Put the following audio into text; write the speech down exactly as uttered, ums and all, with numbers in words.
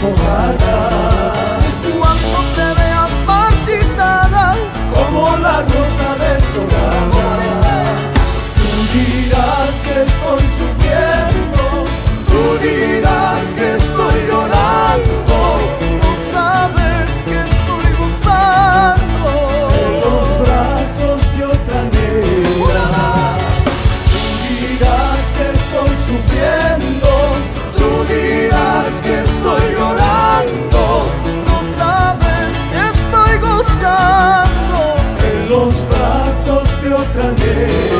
despojada. Cuando te veas marchitada como la rosa deshojada, tú dirás que estoy sufriendo, tú dirás que estoy llorando, no sabes que estoy gozando en los brazos de otra negra. Tú dirás que estoy sufriendo, tú dirás que estoy llorando, no sabes que estoy gozando en los brazos de otra negra.